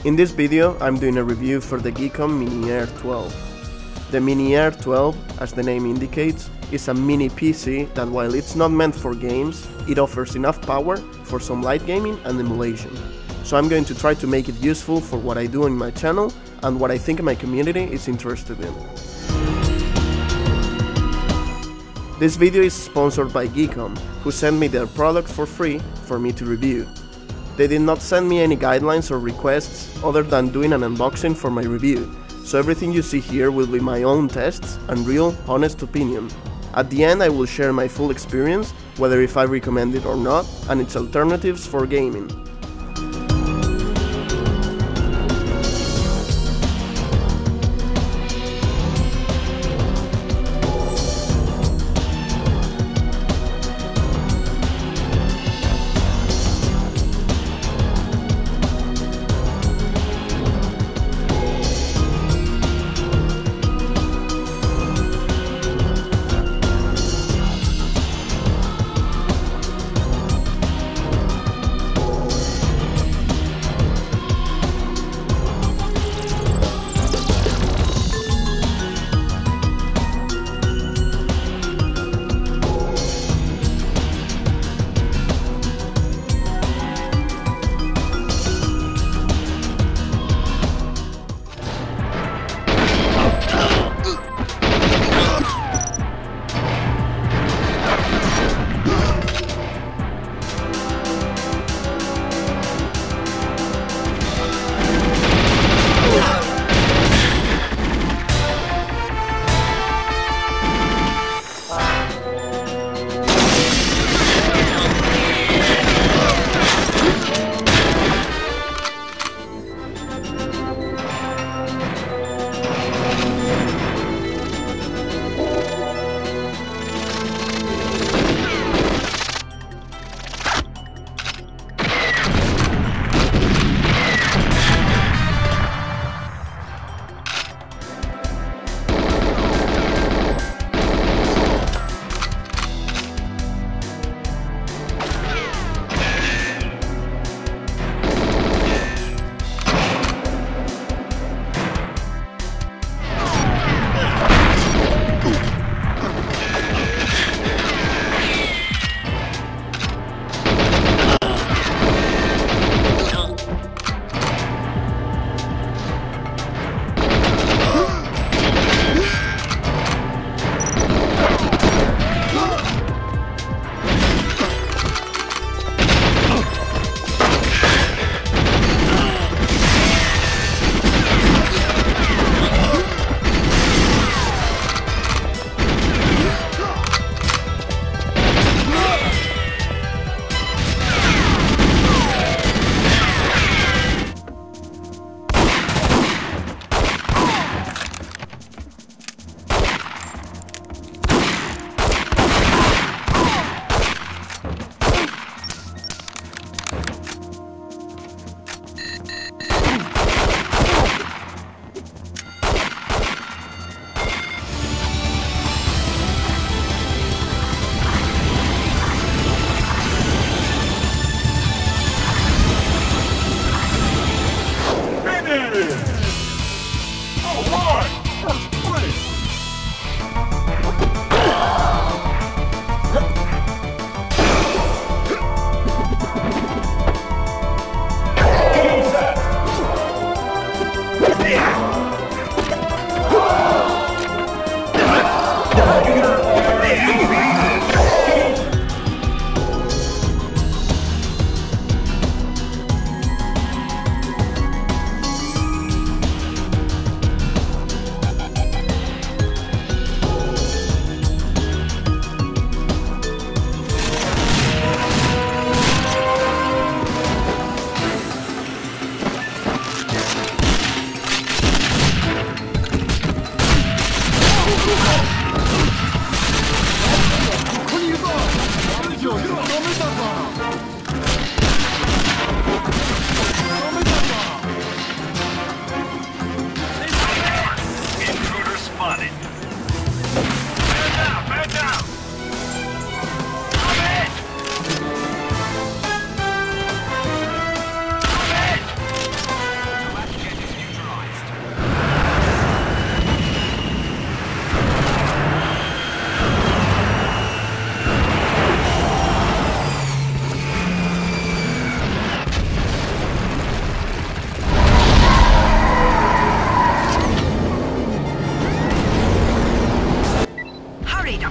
In this video, I'm doing a review for the GEEKOM Mini Air12. The Mini Air12, as the name indicates, is a mini PC that while it's not meant for games, it offers enough power for some light gaming and emulation. So I'm going to try to make it useful for what I do on my channel and what I think my community is interested in. This video is sponsored by GEEKOM, who sent me their product for free for me to review. They did not send me any guidelines or requests other than doing an unboxing for my review, so everything you see here will be my own tests and real, honest opinion. At the end I will share my full experience, whether if I recommend it or not, and its alternatives for gaming.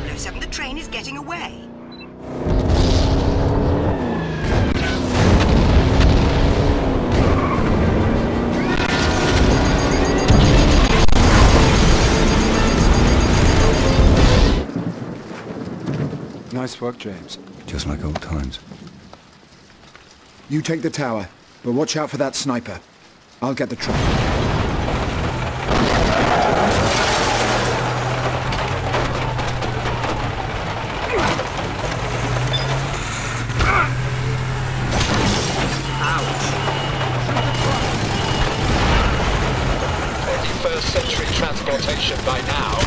007, the train is getting away. Nice work, James. Just like old times. You take the tower, but watch out for that sniper. I'll get the truck. Century transportation by now.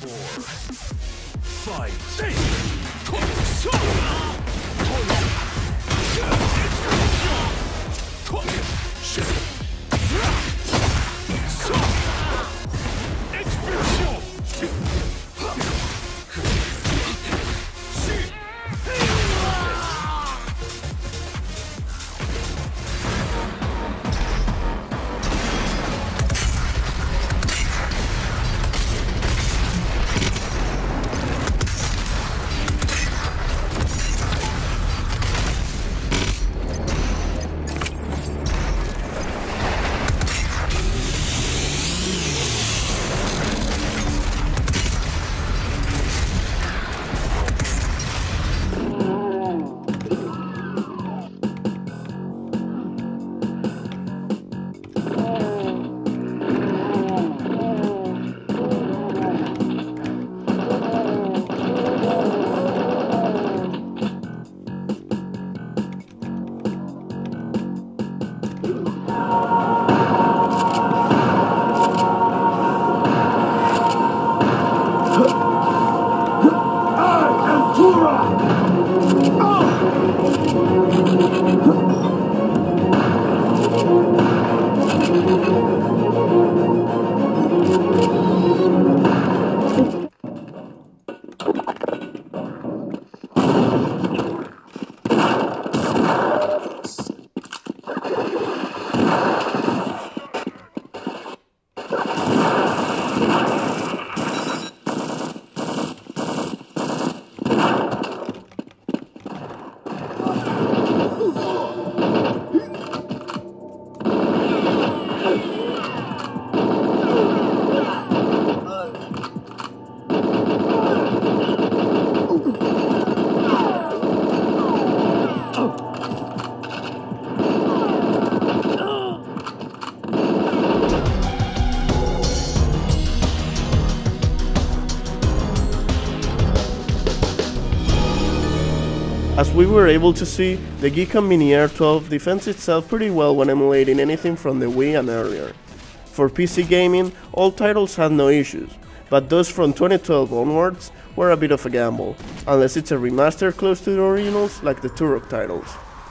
As we were able to see, the GEEKOM Mini Air12 defends itself pretty well when emulating anything from the Wii and earlier. For PC gaming, all titles had no issues, but those from 2012 onwards were a bit of a gamble, unless it's a remaster close to the originals like the Turok titles.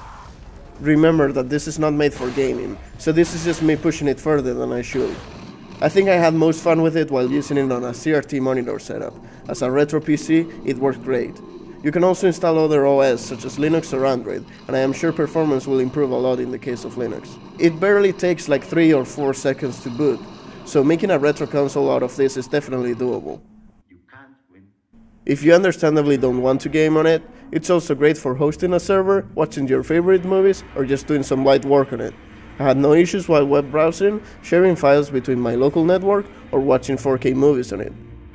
Remember that this is not made for gaming, so this is just me pushing it further than I should. I think I had most fun with it while using it on a CRT monitor setup. As a retro PC, it worked great. You can also install other OS such as Linux or Android, and I am sure performance will improve a lot in the case of Linux. It barely takes like 3 or 4 seconds to boot, so making a retro console out of this is definitely doable. If you understandably don't want to game on it, it's also great for hosting a server, watching your favorite movies, or just doing some light work on it. I had no issues while web browsing, sharing files between my local network, or watching 4K movies on it.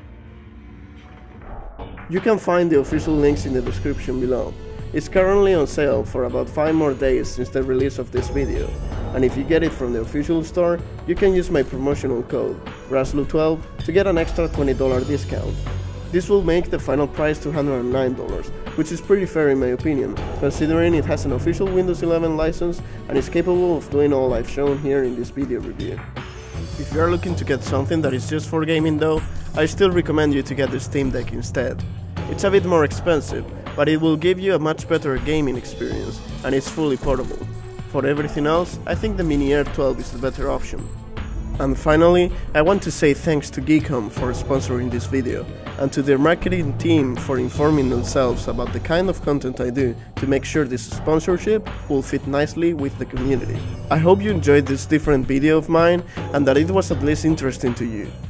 You can find the official links in the description below. It's currently on sale for about 5 more days since the release of this video, and if you get it from the official store, you can use my promotional code, RASLU12, to get an extra $20 discount. This will make the final price $209, which is pretty fair in my opinion, considering it has an official Windows 11 license and is capable of doing all I've shown here in this video review. If you are looking to get something that is just for gaming though, I still recommend you to get the Steam Deck instead. It's a bit more expensive, but it will give you a much better gaming experience, and it's fully portable. For everything else, I think the Mini Air12 is the better option. And finally, I want to say thanks to GEEKOM for sponsoring this video, and to their marketing team for informing themselves about the kind of content I do to make sure this sponsorship will fit nicely with the community. I hope you enjoyed this different video of mine, and that it was at least interesting to you.